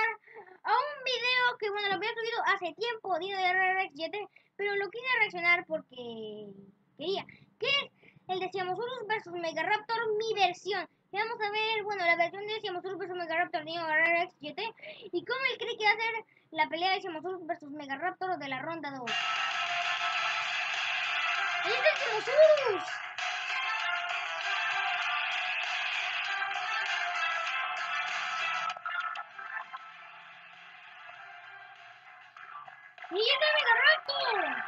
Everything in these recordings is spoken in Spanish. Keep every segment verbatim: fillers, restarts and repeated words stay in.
reaccionar a un video que, bueno, lo había subido hace tiempo, Dino de R R X Y T, pero lo quise reaccionar porque quería, que es el de Siamosaurus versus Megaraptor, mi versión. Y vamos a ver, bueno, la versión de Siamosaurus versus Megaraptor, Dino de R R X Y T, y cómo él cree que va a ser la pelea de Siamosaurus versus Megaraptor de la ronda dos. ¡Ahí está el Siamosaurus! ¡Y ahí está Megaraptor!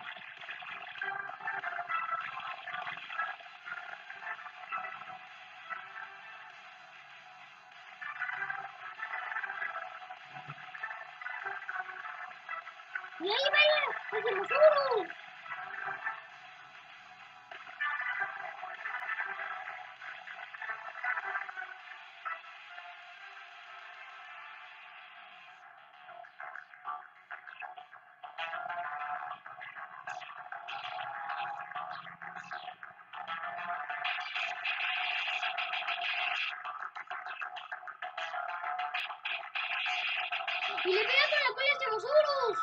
¡Y ahí vaya el Siamosaurus! ¡Y le pega con la cola a Siamosaurus!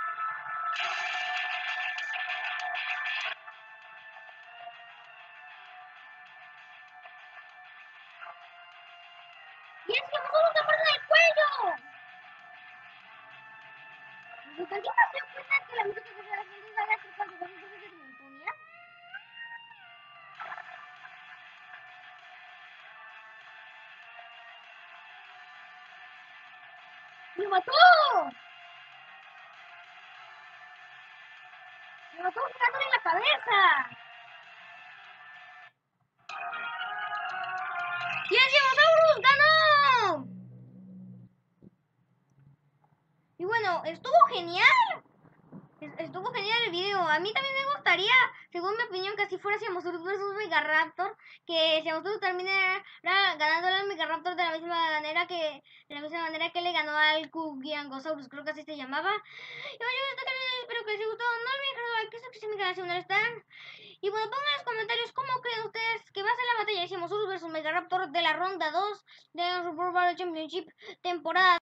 ¡Y el Siamosaurus se muerde el cuello! ¿Y con qué más se cuenta que la música que se la gente va a hacer cuando son entonces de sintonía? ¡Me mató! ¡Me mató pegándole en la cabeza! ¡Y el Siamosaurus ganó! Y bueno, estuvo genial. Estuvo genial el video. A mí también me gustaría, según mi opinión, que así fuera Siamosaurus versus Megaraptor. Que Siamosaurus termine ganándole al Megaraptor de la misma manera que de la misma manera que le ganó al Kugiangosaurus, creo que así se llamaba. Y bueno, espero que les haya gustado. No olviden dejar like, que suscribirse a mi canal si no lo están. Y bueno, pongan en los comentarios cómo creen ustedes que va a ser la batalla de Siamosaurus versus Megaraptor de la ronda dos de Super Battle Championship temporada